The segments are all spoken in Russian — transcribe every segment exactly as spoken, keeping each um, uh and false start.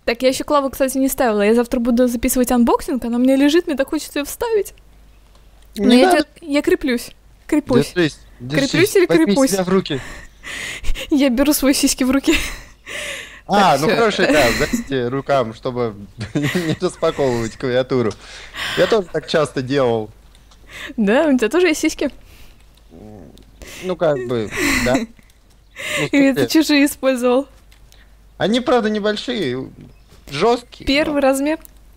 Так, я еще Клаву, кстати, не ставила. Я завтра буду записывать анбоксинг, она у меня лежит, мне так хочется ее вставить. Но Не я, надо. де- я креплюсь. Крепусь. Держись, держись. Креплюсь или Возьми крепусь? себя в руки. Я беру свои сиськи в руки. А, Так, ну всё. хорошо, да, дайте рукам, чтобы не распаковывать клавиатуру. Я тоже так часто делал. Да, у тебя тоже есть сиськи? Ну, как бы, да. Ну, Или ты слушай, чужие использовал? они, правда, небольшие, жесткие. Первый размер?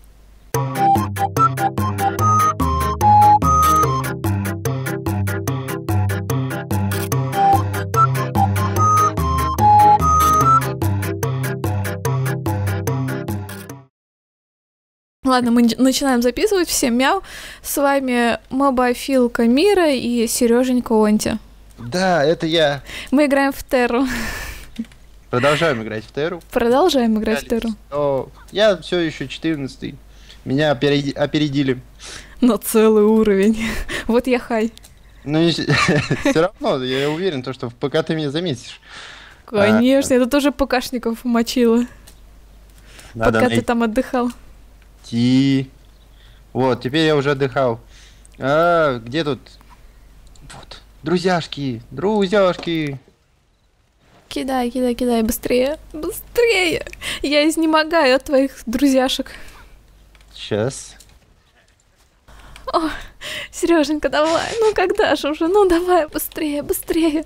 Ладно, мы н- начинаем записывать. Всем мяу. С вами Мобафилка Мира и Сереженька Онти. Да, это я. Мы играем в Терру. Продолжаем играть в Терру. Продолжаем играть в Терру. Но я все еще четырнадцатый. Меня опереди- опередили. На целый уровень. Вот я хай. Ну, все равно, я уверен, то, что в ПК ты меня заметишь. Конечно, я тут тоже ПКшников мочила, Надо пока ты там отдыхал. найти. Вот, теперь я уже отдыхал. А, где тут? Вот, друзьяшки, друзьяшки. Кидай, кидай, кидай, быстрее, быстрее. Я изнемогаю от твоих друзьяшек. Сейчас. Сереженька, давай, ну когда же уже, ну давай, быстрее, быстрее.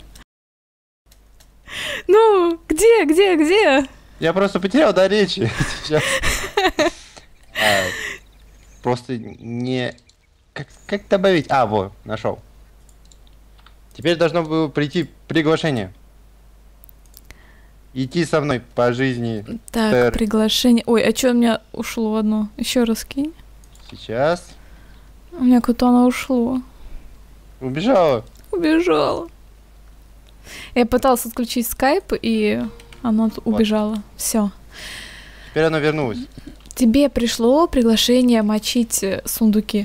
Ну, где, где, где? Я просто потерял до речи. Сейчас. А, просто не... Как, как добавить? А, вот, нашел. Теперь должно было прийти приглашение. Идти со мной по жизни. Так, Тер. приглашение. Ой, а что у меня ушло одно? Еще раз кинь. Сейчас. У меня куда-то оно ушло. Убежала. Убежала. Я пыталась отключить скайп, и оно т- убежало. Все. Теперь она вернулась. Тебе пришло приглашение мочить э, сундуки.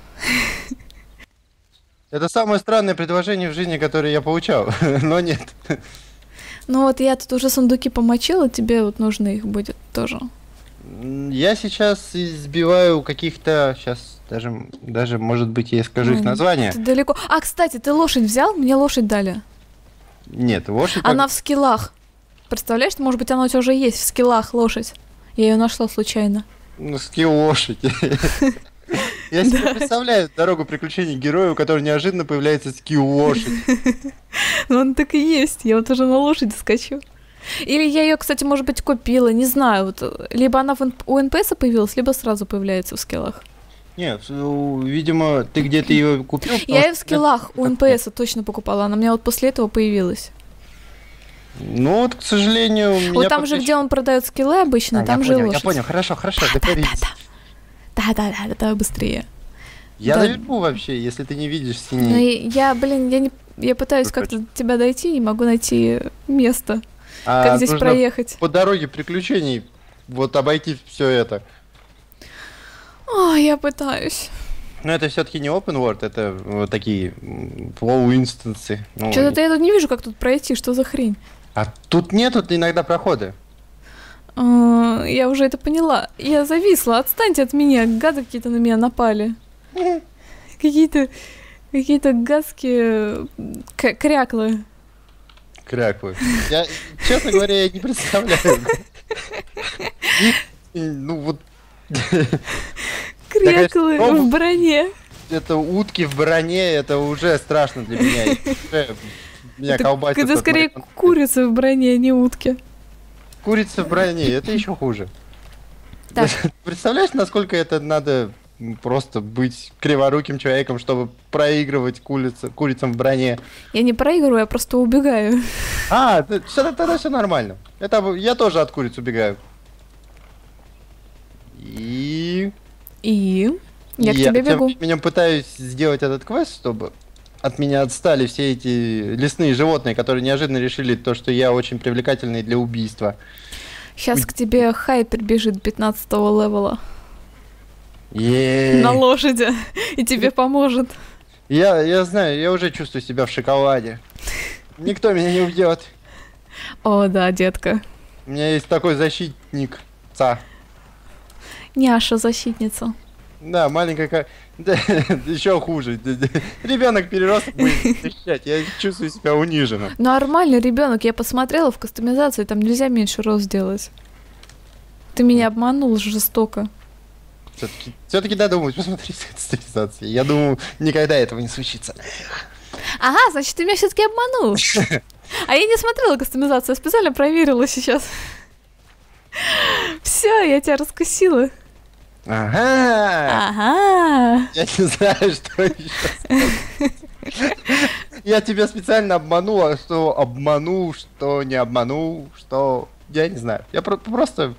Это самое странное предложение в жизни, которое я получал. Но нет. Ну вот я тут уже сундуки помочила, тебе вот нужно их будет тоже. М, Я сейчас избиваю каких-то... Сейчас даже, даже, может быть, я скажу их Ой, название. Ты далеко. А, кстати, ты лошадь взял? Мне лошадь дали. Нет, лошадь... Она в скиллах. Представляешь, может быть, она у тебя уже есть в скиллах лошадь. Я ее нашла случайно. Ну, скилл лошади. Я себе представляю дорогу приключений героя, у которого неожиданно появляется скилл лошадь. Ну, он так и есть. Я вот уже на лошади скачу. Или я ее, кстати, может быть, купила, не знаю. Вот, э, либо она в эн- у эн пи эса появилась, либо сразу появляется в скиллах. Нет, ну, видимо, ты где-то ее купил. Я потому ее в что- скиллах у эн пи эса точно покупала. Она у меня вот после этого появилась. Ну вот, к сожалению, у меня... Вот там же, подписчик- где он продает скиллы обычно, А, там я же понял, лошадь. Я понял, хорошо, хорошо, договорились. Да-да-да, давай быстрее. Я Да. наверху вообще, если ты не видишь Ну, синий. и я, блин, я не... Я пытаюсь Что как-то до тебя дойти, не могу найти место, А как здесь нужно проехать. по дороге приключений вот обойти все это. О, я пытаюсь. Но это все-таки не open world, это вот такие м, low инстансы. Ну, Что-то я тут не вижу, как тут пройти, что за хрень. А тут нету иногда прохода. А, я уже это поняла. Я зависла, отстаньте от меня, гады какие-то на меня напали. Какие-то... Какие-то гадские к- кряклы. Кряквы. Я, честно говоря, я не представляю. И, ну вот, Кряклы конечно, в броне. это утки в броне, это уже страшно для меня. И уже Меня Это, колбасит. это от скорее марихуаны. курица в броне, а не утки. Курица в броне, это еще хуже. Так. Представляешь, насколько это надо просто быть криворуким человеком, чтобы проигрывать курица, курицам в броне. Я не проигрываю, я просто убегаю. А, т- всё- тогда все нормально. Это в- я тоже от куриц убегаю. И И я к я тебе тем бегу. временем пытаюсь сделать этот квест, чтобы от меня отстали все эти лесные животные, которые неожиданно решили то, что я очень привлекательный для убийства. Сейчас к тебе Хайпер бежит пятнадцатого левела Е-е-е. на лошади и тебе поможет. Я, я знаю, я уже чувствую себя в шоколаде. Никто меня не убьет. О, да, детка. У меня есть такой защитник. Ца. Няша-защитница. Да, маленькая как... Да, еще хуже. Ребенок переросток будет защищать. Я чувствую себя униженным. Нормальный ребенок. Я посмотрела в кастомизации, там нельзя меньше рост делать. Ты меня обманул жестоко. Все-таки, все-таки додумаюсь, посмотри кастомизации. Я думаю, никогда этого не случится. Ага, значит, ты меня все-таки обманул. А я не смотрела кастомизацию, я специально проверила сейчас. Все, я тебя раскусила. Ага. Ага. Я не знаю, что еще. Я тебя специально обманул, а что обманул, что не обманул, что... Я не знаю. Я про- просто...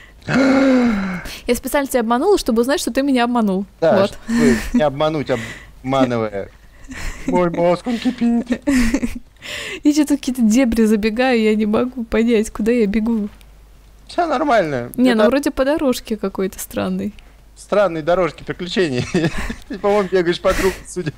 Я специально тебя обманула, чтобы узнать, что ты меня обманул. Да, Вот. чтобы не обмануть, обманывая. Мой мозг, он кипит. Я что-то какие-то дебри забегаю, я не могу понять, куда я бегу. Все нормально. Не, Это ну вроде по дорожке какой-то странный. странные дорожки приключений. Ты, по-моему, бегаешь по кругу, судя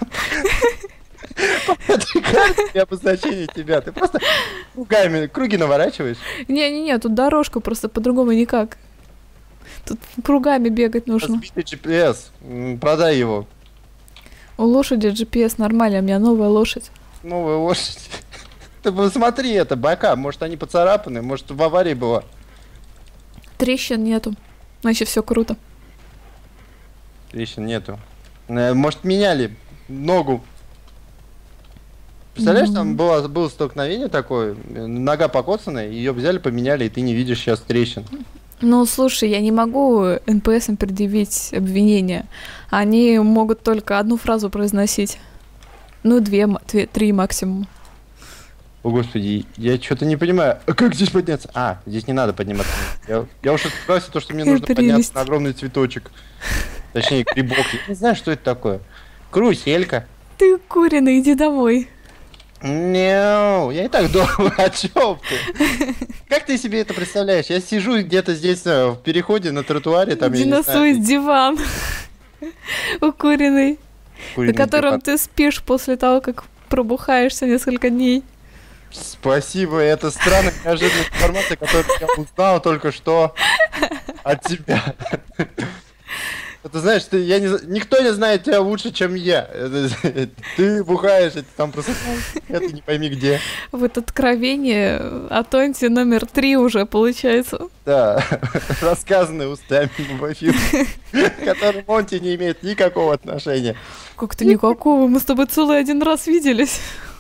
по этой карте и обозначению тебя. Ты просто кругами, круги наворачиваешь. Не-не-не, тут дорожка просто по-другому никак. Тут кругами бегать нужно. Разбитый джи пи эс. М, Продай его. У лошади джи пи эс нормально, у меня новая лошадь. Новая лошадь. Ты посмотри, это бока. Может, они поцарапаны, может, в аварии была. Трещин нету. Значит, все круто. Трещин нету. Э, Может, меняли ногу. Представляешь, Ну. там было, было столкновение такое, э, нога покоцанная, ее взяли, поменяли, и ты не видишь сейчас трещин. Ну, слушай, я не могу эн пэ эсам предъявить обвинения. Они могут только одну фразу произносить. Ну, две, м- две три максимум. О, господи, я что-то не понимаю. А как здесь подняться? А, здесь не надо подниматься. Я, я уж испугался, то, что мне нужно Прелесть. подняться на огромный цветочек. Точнее, грибок. Я не знаю, что это такое. Каруселька. Ты куриный, иди домой. Неу, я и так дома, о чем ты? Как ты себе это представляешь? Я сижу где-то здесь э, в переходе на тротуаре, там, я Иди не на знаю, свой диван. Укуренный. На куриный котором диван. ты спишь после того, как пробухаешься несколько дней. Спасибо, это странная неожиданная информация, которую я узнал только что от тебя. Ты знаешь, ты, я не, з- никто не знает тебя лучше, чем я. Это- Ты бухаешь, и ты там просыпаешься, это не пойми где. Вот откровение от Тонти номер три уже получается. Да, рассказанное устами Баффи, к которому Монти не имеет никакого отношения. Как-то никакого, мы с тобой целый один раз виделись.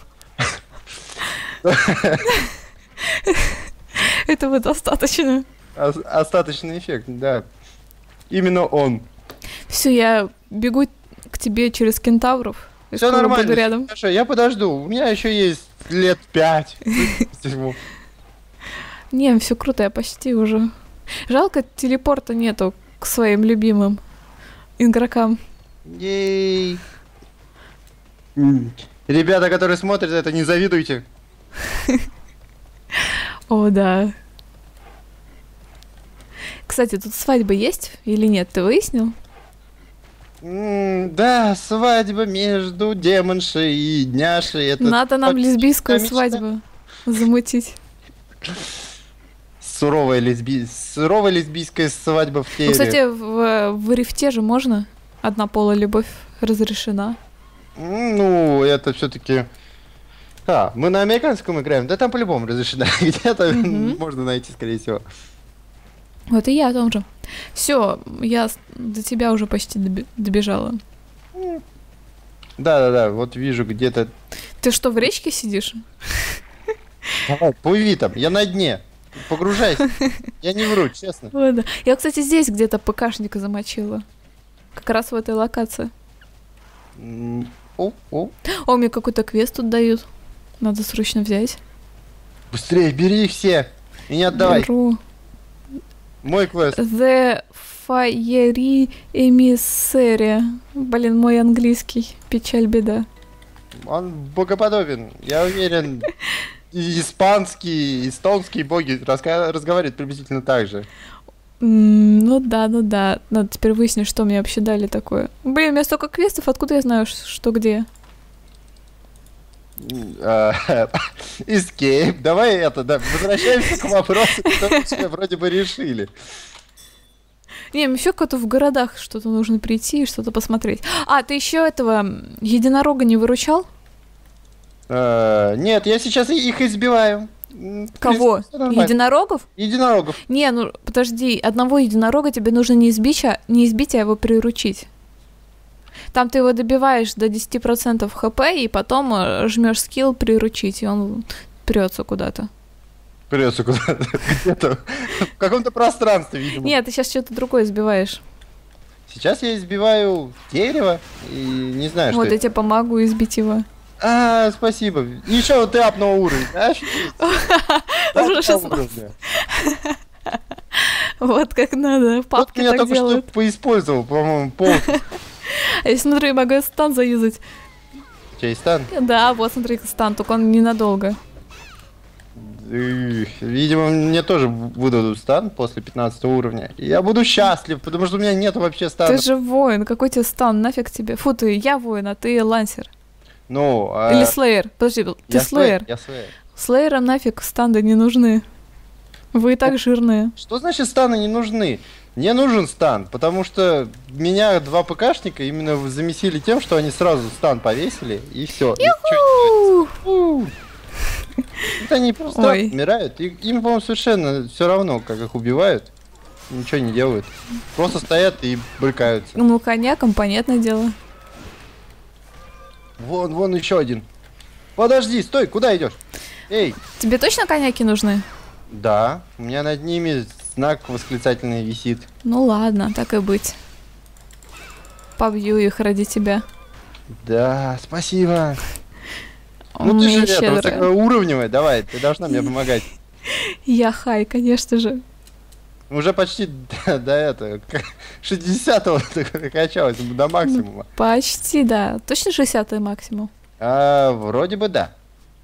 Этого достаточно. Ос- Остаточный эффект, да. Именно он. Все, я бегу к тебе через кентавров. и Все скоро нормально. буду рядом. Хорошо, я подожду. У меня еще есть лет пять. Седьму. Не, все круто, я почти уже. Жалко, телепорта нету к своим любимым игрокам. Ей. М. Ребята, которые смотрят это, не завидуйте. О, да. Кстати, тут свадьба есть или нет? Ты выяснил? М, Да, свадьба между демоншей и дняшей. Это Надо нам лесбийскую мечта. свадьбу замутить. суровая, лесби... суровая лесбийская свадьба в Ну, теле. кстати, в, в рифте же можно однополая любовь разрешена. М, Ну, это все-таки... А, мы на американском играем, да там по-любому разрешено. Где-то Мгм. можно найти, скорее всего. Вот и я о том же. Все, я с- до тебя уже почти доби- добежала. Да-да-да, вот вижу где-то... Ты что, в речке сидишь? Давай, плыви там, я на дне. Погружайся. Я не вру, честно. О, да. Я, кстати, здесь где-то ПКшника замочила. Как раз в этой локации. М, О, о. О, мне какой-то квест тут дают. Надо срочно взять. Быстрее, бери их все. И не отдавай. Беру. Мой квест. The Fiery Emissary. Блин, мой английский. Печаль, беда. Он богоподобен. Я уверен, и испанские, эстонские боги раска- разговаривают приблизительно так же. М, ну да, ну да. Надо теперь выяснить, что мне вообще дали такое. Блин, у меня столько квестов, откуда я знаю, ш- что где? А, Escape. Давай это, да, возвращаемся к вопросу, который мы вроде бы решили. Не, еще куда-то в городах что-то нужно прийти и что-то посмотреть. А, ты еще этого единорога не выручал? А, нет, я сейчас их избиваю. Кого? Единорогов? Единорогов. Не, ну подожди, одного единорога тебе нужно не избить, а, не избить, а его приручить. Там ты его добиваешь до десяти процентов хп, и потом жмешь скилл приручить, и он прется куда-то. Прется куда-то, где-то, в каком-то пространстве, видимо. Нет, ты сейчас что-то другое избиваешь. Сейчас я избиваю дерево, и не знаю, что Вот это. я тебе помогу избить его. А, спасибо. Еще вот ты апнул уровень, да? Уже шестнадцать. Вот как надо, папки меня так только делают. что поиспользовал, по-моему, пол. А я смотрю, я могу стан заюзать. У тебя есть стан? Да, вот смотри, стан, только он ненадолго. Эх, видимо, мне тоже выдадут стан после пятнадцатого уровня. И я буду счастлив, потому что у меня нет вообще стана. Ты же воин, какой тебе стан, нафиг тебе? Фу, ты, я воин, а ты лансер. Ну, а... Или слеер. Подожди, ты я слеер. Я слеер. Слеерам нафиг станы не нужны. Вы и так жирные. Что значит станы не нужны? Мне нужен стан, потому что меня два ПКшника именно замесили тем, что они сразу стан повесили, и все. Это они просто Ой. умирают. И им, по-моему, совершенно все равно, как их убивают. Ничего не делают. Просто стоят и брыкаются. Ну, коньяком, понятное дело. Вон, вон еще один. Подожди, стой, куда идешь? Эй! Тебе точно коньяки нужны? Да, у меня над ними знак восклицательный висит. Ну ладно, так и быть. Побью их ради тебя. Да, спасибо. Он Ну ты же мне это, вот щедрый. такая уровневая, давай, ты должна мне помогать. Я хай, конечно же. Уже почти до, до этого, шестидесятого докачалась до максимума. Почти, да. Точно шестидесятый максимум? А, вроде бы да.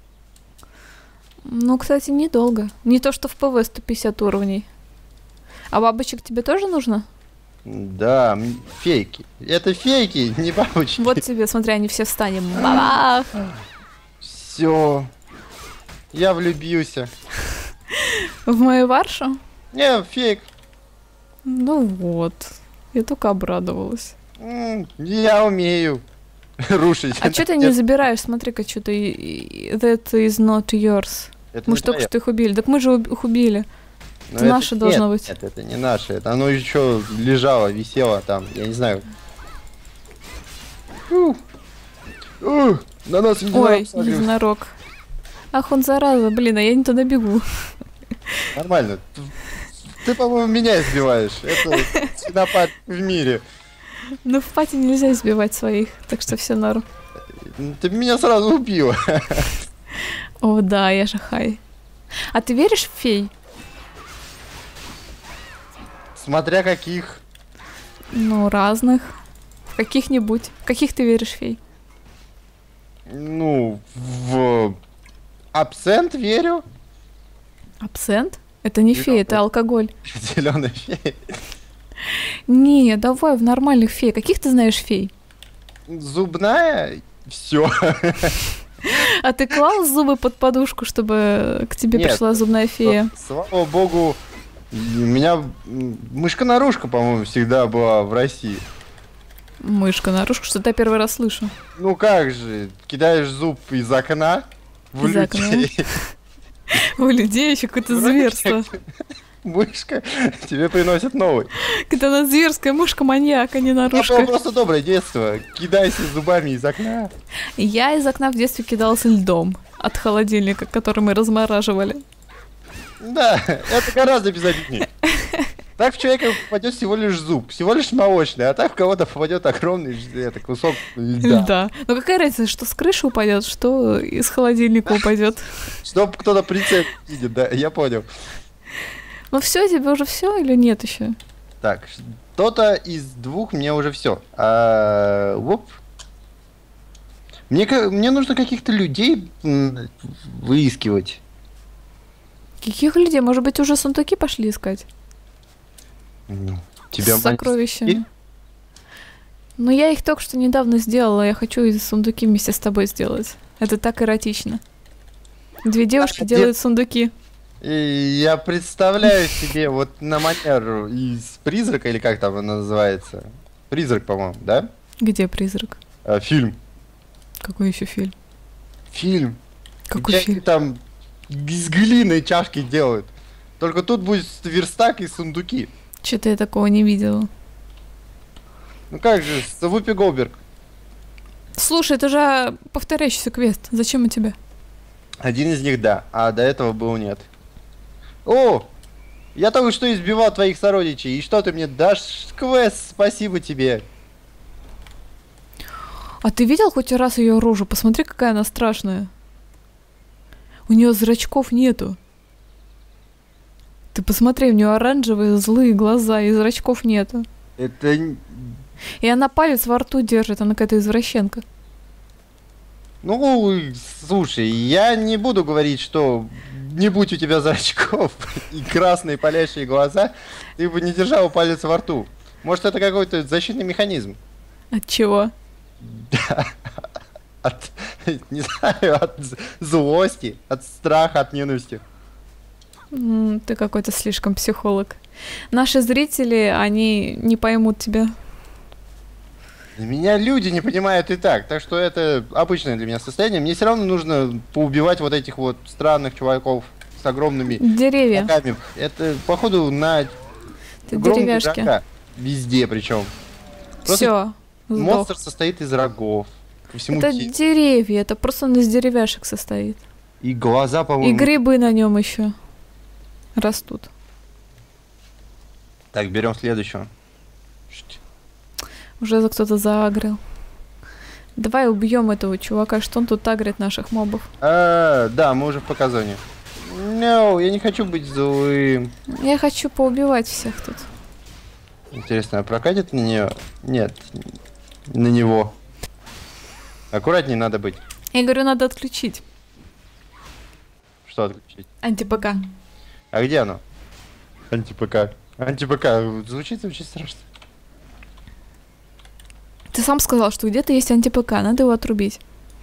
Ну, кстати, недолго. Не то, что в ПВ сто пятьдесят уровней. А бабочек тебе тоже нужно? Да, м, фейки. Это фейки, не бабочки. Вот тебе, смотри, они все встанем. Бабах! Все. Я влюбился. В мою варшу? Не, фейк. Ну вот. Я только обрадовалась. М, Я умею рушить. А что ты не забираешь? Смотри-ка, что-то... That is not yours. Это Мы не же только твоё. что их убили. Так мы же уб- их убили. Но это наше должно нет, быть. Нет, это не наше. Это оно еще лежало, висело там. Я не знаю. Ух. Ух, на нас единорог Ой, согрелся. единорог. Ах, он зараза, блин, а я не туда бегу. Нормально. Ты, ты, по-моему, меня избиваешь. Это свинопад в мире. Ну, в пати нельзя избивать своих, так что все норм. Ты меня сразу убила. О, да, я же хай. А ты веришь в фей? Смотря каких. Ну, разных. В каких-нибудь. В каких ты веришь фей? Ну, в абсент верю. Абсент? Это не фей, это алкоголь. Зеленый фей. Не, давай в нормальных фей. Каких ты знаешь фей? Зубная. Все. А ты клал зубы под подушку, чтобы к тебе Нет. пришла зубная фея? Слава богу, у меня м, мышка-нарушка, по-моему, всегда была в России. Мышка наружку, что-то я первый раз слышу. Ну как же, кидаешь зуб из окна в Из окна? людей. У людей еще какое-то зверство. Мышка тебе приносит новый. Это она зверская мышка-маньяк, а не Это было наружка. просто доброе детство. Кидайся зубами из окна. Я из окна в детстве кидался льдом от холодильника, который мы размораживали. Да, это гораздо безобиднее. Так в человека попадет всего лишь зуб, всего лишь молочный, а так в кого-то попадет огромный ж- это, кусок льда. Да. Ну какая разница, что с крыши упадет, что из холодильника упадет. Чтоб кто-то прицеп видит, да, я понял. Ну все, тебе уже все или нет еще? Так, что-то из двух мне уже все. А, оп. Мне, ка- мне нужно каких-то людей м, выискивать. Каких людей? Может быть, уже сундуки пошли искать? Ну, тебя С сокровищами. Ну, я их только что недавно сделала, я хочу из сундуки вместе с тобой сделать. Это так эротично. Две девушки А, делают где- сундуки. И я представляю себе вот на манер из призрака, или как там она называется? Призрак, по-моему, да? Где призрак? А, фильм. Какой еще фильм? Фильм. Какой Где фильм? они там из глины чашки делают. Только тут будет верстак и сундуки. Что-то я такого не видела. Ну как же, с Вупи Голдберг. Слушай, это же повторяющийся квест. Зачем у тебя? Один из них да, а до этого был нет. О! Я только что избивал твоих сородичей, и что ты мне дашь квест? Спасибо тебе. А ты видел хоть раз ее рожу? Посмотри, какая она страшная. У нее зрачков нету. Ты посмотри, у нее оранжевые злые глаза, и зрачков нету. Это... н- И она палец во рту держит, она какая-то извращенка. Ну, слушай, я не буду говорить, что не будь у тебя зрачков и красные палящие глаза, ты бы не держал палец во рту. Может, это какой-то защитный механизм? От чего? От, не знаю, от з- злости, от страха, от ненависти. М, Ты какой-то слишком психолог. Наши зрители, они не поймут тебя. Для меня люди не понимают и так, так что это обычное для меня состояние. Мне все равно нужно поубивать вот этих вот странных чуваков с огромными Деревья. ногами. Это, походу, на Ты огромного деревяшки. игрока. Везде причем. Просто Все. монстр состоит из рогов. По всему Это телу. деревья, это просто он из деревяшек состоит. И глаза, И по-моему... грибы на нем еще растут. Так, берем следующего. Шт. Уже за кто-то заагрил. Давай убьем этого чувака, что он тут агрит наших мобов. А, да, мы уже в показании. No, я не хочу быть злым. Я хочу поубивать всех тут. Интересно, а прокатит на нее? Нет, на него. Аккуратнее надо быть. Я говорю, надо отключить. Что отключить? Анти-ПК. А где оно? Анти-ПК. Анти-ПК. Звучит очень страшно. Ты сам сказал, что где-то есть анти-ПК, надо его отрубить.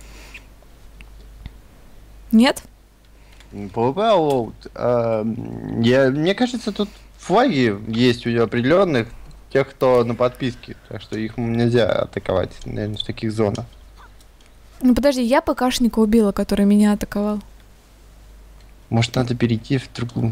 Нет? пэ вэ пэ лоуд. А, я, мне кажется, тут флаги есть у определенных тех, кто на подписке. Так что их нельзя атаковать, наверное, в таких зонах. Ну подожди, я ПКшника убила, который меня атаковал. Может, надо перейти в другую.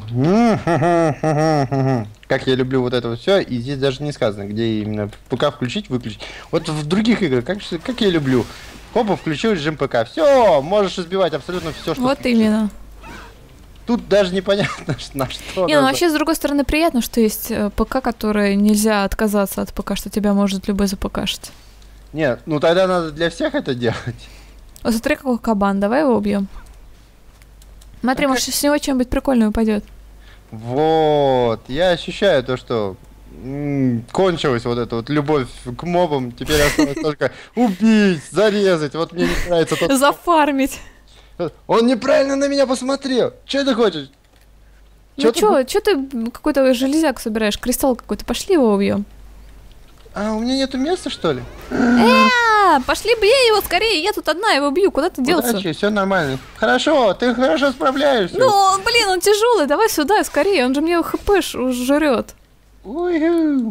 Как я люблю вот это вот все, и здесь даже не сказано, где именно ПК включить, выключить. Вот в других играх, как, же- как я люблю. Хопа, включил режим ПК. Все, можешь избивать абсолютно все, что. Вот включил. именно. Тут даже непонятно, ш- на что. Не, ну надо. вообще, с другой стороны, приятно, что есть э, ПК, который нельзя отказаться от ПК, что тебя может любой запКшить. Нет, ну тогда надо для всех это делать. Вот смотри, какой кабан, давай его убьем. Смотри, А может, с него что-нибудь прикольное упадет. Вот, я ощущаю то, что м, кончилась вот эта вот любовь к мобам. Теперь осталось только убить, зарезать. Вот мне не нравится тот. Зафармить. Он неправильно на меня посмотрел. Че ты хочешь? Ну ты чё, чё ты какой-то железяк собираешь, кристалл какой-то, пошли его убьем. А, у меня нету места, что ли? А, пошли бей его скорее, я тут одна его бью, куда ты делся? Все нормально. Хорошо, ты хорошо справляешься. Ну, блин, он тяжелый, давай сюда скорее, он же мне хп ж- жрет. Уй-ху.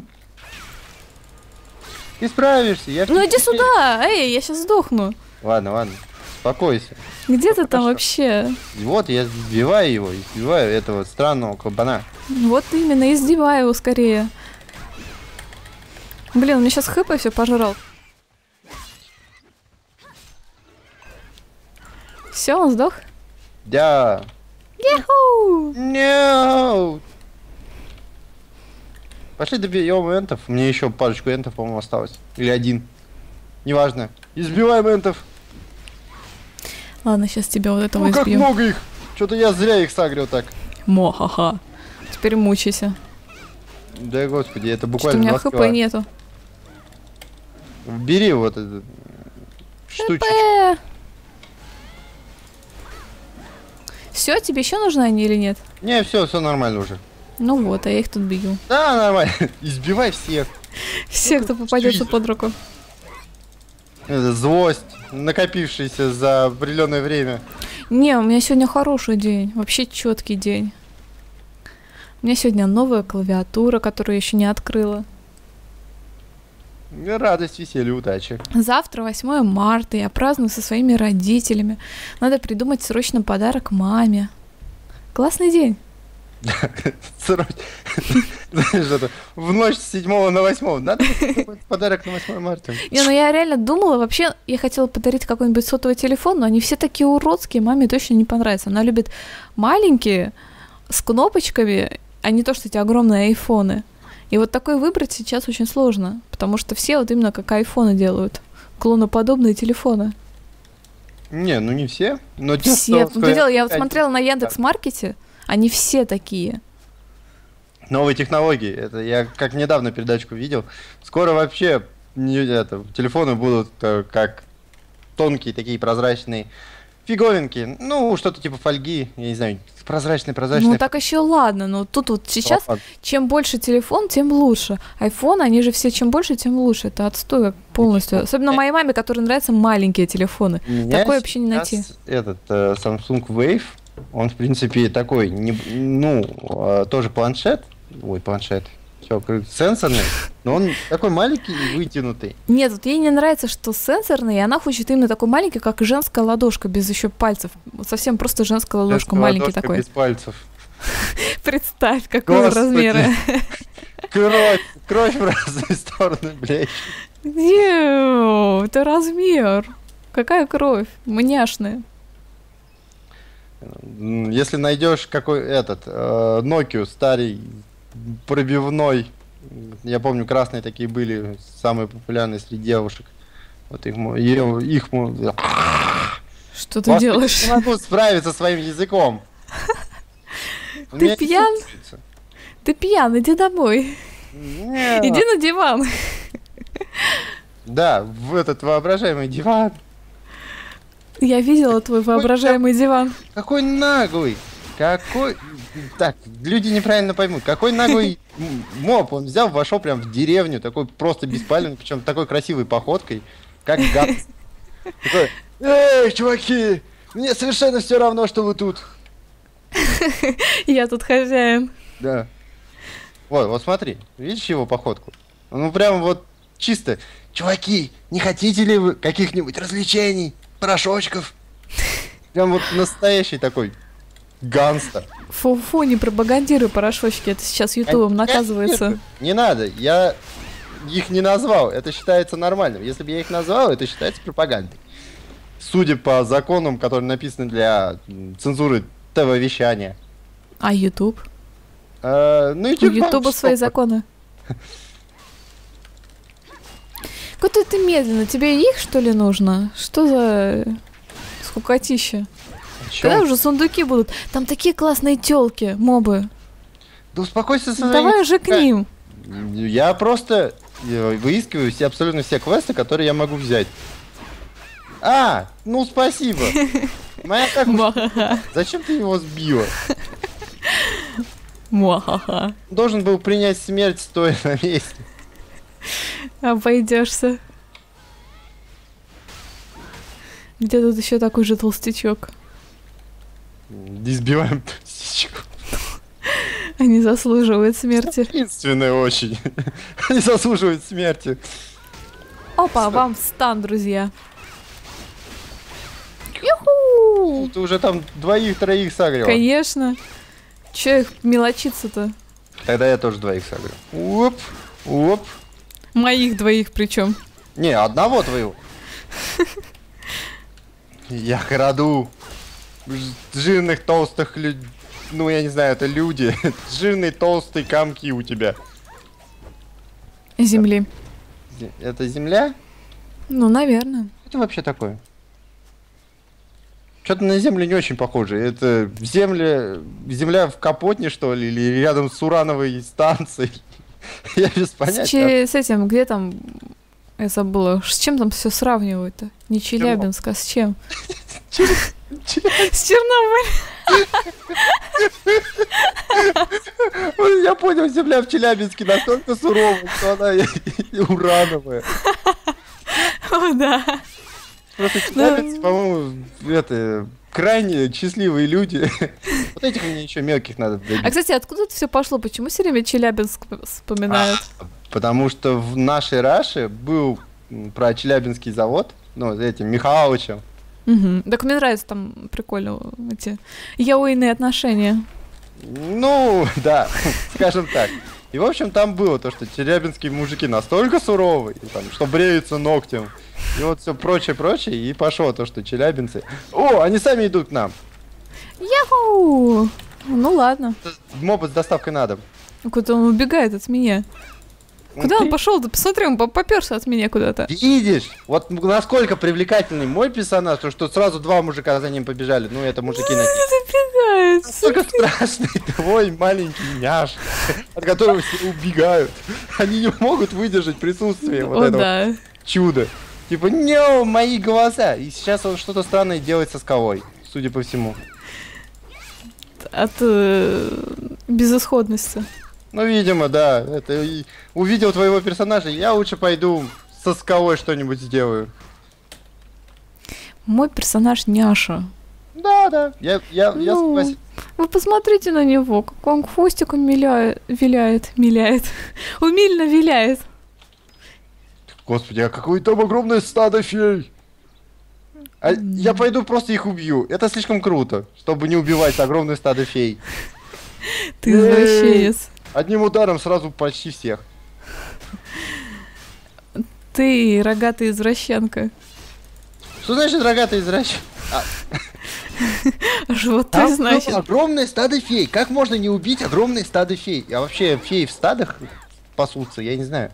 Ты справишься. Я в Ну тебя иди верю. сюда, эй, я сейчас сдохну. Ладно, ладно. Успокойся. Где ты там хорошо. вообще? И вот я сбиваю его, избиваю этого странного кабана. Вот именно, издевай его скорее. Блин, он мне сейчас хп все пожрал. Все, он сдох? Да. Яху! No. Пошли добьем энтов. Мне еще парочку энтов, по-моему, осталось. Или один. Неважно. Избиваем энтов. Ладно, сейчас тебя вот этого Ну как избьем. много их. Что-то я зря их сагрил так. Мо-ха-ха. Теперь мучайся. Да господи, это Что-то у буквально меня два хп скилла. нету. Бери вот эту штучку. Хп! Все, тебе еще нужны они или нет? Не, все, все нормально уже. Ну вот, а я их тут бью. Да, нормально. Избивай всех. Все, кто попадется Чуть. под руку. э, злость, накопившаяся за определенное время. Не, у меня сегодня хороший день, вообще четкий день. У меня сегодня новая клавиатура, которую я еще не открыла. Радость, веселье, удачи. Завтра восьмое марта, я праздную со своими родителями. Надо придумать срочно подарок маме. Классный день. В ночь с седьмого на восьмое. Надо придумать подарок на восьмое марта. Не, ну я реально думала, вообще я хотела подарить какой-нибудь сотовый телефон, но они все такие уродские, маме точно не понравятся. Она любит маленькие, с кнопочками, а не то, что эти огромные айфоны. И вот такой выбрать сейчас очень сложно, потому что все вот именно как айфоны делают. Клоноподобные телефоны. Не, ну не все. Но те, все. что, Ну, дело, я вот они... смотрела на Яндекс.Маркете, они все такие. Новые технологии. Это я как недавно передачку видел. Скоро вообще не, это, телефоны будут э, как тонкие такие прозрачные фиговинки. Ну, что-то типа фольги, я не знаю, прозрачные, прозрачные. Ну, так еще ладно, но тут вот сейчас, чем больше телефон, тем лучше. Айфон, они же все, чем больше, тем лучше. Это отстой полностью. Особенно моей маме, которой нравятся маленькие телефоны. Такое вообще не найти. Этот э, Samsung Wave, он, в принципе, такой, не, ну, э, тоже планшет. Ой, планшет. Все, сенсорный, но он такой маленький и вытянутый. Нет, вот ей не нравится, что сенсорный, и она хочет именно такой маленький, как женская ладошка, без еще пальцев. Вот совсем просто женская ладошка, женская маленький ладошка такой. Без пальцев. Представь, какого размера. Кровь, кровь в разные стороны, блядь. Это размер. Какая кровь? Мняшная. Если найдешь какой этот э, Nokia старый пробивной, я помню, красные такие были, самые популярные среди девушек. Вот их, их, их что ты делаешь? Я не могу справиться со своим языком. Ты пьян? Ты пьян, иди домой. Иди на диван. Да, в этот воображаемый диван. Я видела твой воображаемый диван. Какой наглый! Какой... Так, люди неправильно поймут. Какой наглый моп. Он взял, вошел прям в деревню, такой просто беспалевный, причем такой красивой походкой, как гад. Такой: эй, чуваки, мне совершенно все равно, что вы тут. Я тут хозяин. Да. Вот, вот смотри, видишь его походку? Ну прям вот чисто: чуваки, не хотите ли вы каких-нибудь развлечений, порошочков? Прям вот настоящий такой гангстер. Фу-фу, не пропагандируй порошочки, это сейчас ютубом наказывается. Нет, не надо, я их не назвал, это считается нормальным. Если бы я их назвал, это считается пропагандой. Судя по законам, которые написаны для цензуры ТВ-вещания. А YouTube? А, ну, YouTube У Ютуба свои законы. Куда ты медленно? Тебе их, что ли, нужно? Что за скукотища? Когда уже сундуки будут? Там такие классные тёлки, мобы. Да успокойся со своими... Давай уже к ним. Я просто выискиваю все, абсолютно все квесты, которые я могу взять. А, ну спасибо. Моя как... Зачем ты его сбила? Муахаха. Должен был принять смерть, стоя на месте. Обойдешься. Где тут еще такой же толстячок? Не сбиваем толстячку. Они заслуживают смерти. Единственное очень. Они заслуживают смерти. Опа, вам стан, друзья. Юху! Ты уже там двоих-троих согрел. Конечно. Че их мелочиться-то? Тогда я тоже двоих согрел. Оп, оп. Моих двоих причем. Не, одного твоего. Я краду жирных, толстых людей. Ну, я не знаю, это люди. Жирные, толстые комки у тебя. Земли. Это земля? Ну, наверное. Что это вообще такое? Что-то на землю не очень похоже. Это земля, земля в Капотне, что ли, или рядом с урановой станцией? Я без понятия. С, че- с этим, где там, я забыла, с чем там все сравнивают-то? Не Челябинск, а с чем? С Чернобылем. Я понял, земля в Челябинске настолько суровая, что она урановая. О, да. Просто челябинцы, по-моему, это, крайне счастливые люди. Вот этих мне еще мелких надо добить. А, кстати, откуда это все пошло? Почему все время Челябинск вспоминают? А, потому что в нашей Раше был про Челябинский завод, ну, этим Михалычем. Угу. Так мне нравится там прикольно эти яойные отношения. Ну, да, скажем так. И, в общем, там было то, что челябинские мужики настолько суровые, там, что бреются ногтем. И вот все прочее, прочее. И пошло то, что челябинцы... О, они сами идут к нам. Яху! Ну ладно. Мобы с доставкой на дом. Куда он убегает от меня? Куда он пошел-то? Посмотри, он поперся от меня куда-то. Видишь? Вот насколько привлекательный мой персонаж, то что сразу два мужика за ним побежали. Ну, это мужики на Забегает. Насколько страшный твой маленький няш, от которого все убегают. Они не могут выдержать присутствие вот О, этого да. чуда. Типа, не, мои глаза. И сейчас он что-то странное делает со скалой, судя по всему. От э, безысходности. Ну, видимо, да. Это и увидел твоего персонажа, я лучше пойду со скалой что-нибудь сделаю. Мой персонаж няша. Да, да, я, я, Ну, я согласен. Вы посмотрите на него, как он хвостиком миляет, виляет, миляет, умильно виляет. Господи, а какое там огромное стадо фей! А я пойду просто их убью. Это слишком круто, чтобы не убивать огромное стадо фей. Ты извращенец. Одним ударом сразу почти всех. Ты рогатый извращенка. Что значит рогатый извращенец? А, Животы, там значит. было огромное стадо фей. Как можно не убить огромное стадо фей? А вообще феи в стадах пасутся, я не знаю.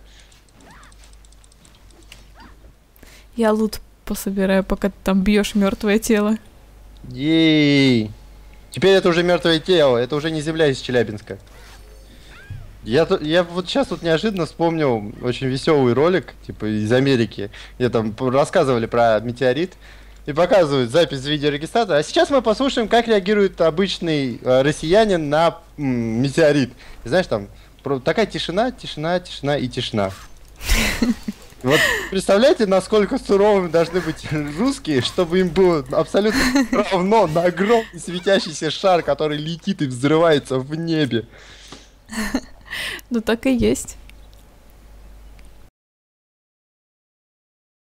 Я лут пособираю, пока ты там бьешь мертвое тело. Ей. Теперь это уже мертвое тело, это уже не земля из Челябинска. Я, я вот сейчас вот неожиданно вспомнил очень веселый ролик, типа из Америки, где там рассказывали про метеорит и показывают запись видеорегистратора. А сейчас мы послушаем, как реагирует обычный э, россиянин на м, метеорит. И знаешь, там про, такая тишина, тишина, тишина и тишина. Вот представляете, насколько суровыми должны быть русские, чтобы им было абсолютно равно на огромный светящийся шар, который летит и взрывается в небе. Ну так и есть.